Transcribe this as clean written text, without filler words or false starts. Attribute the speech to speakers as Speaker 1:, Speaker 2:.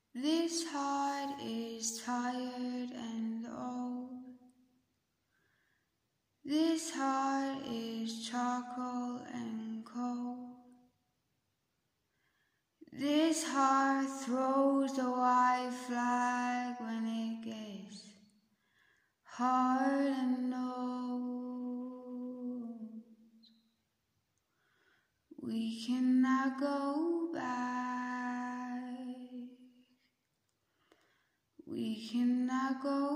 Speaker 1: This heart is tired and old. This heart is charcoal and cold. This heart throws the white flag when it gets hard and old. We cannot go back. We cannot go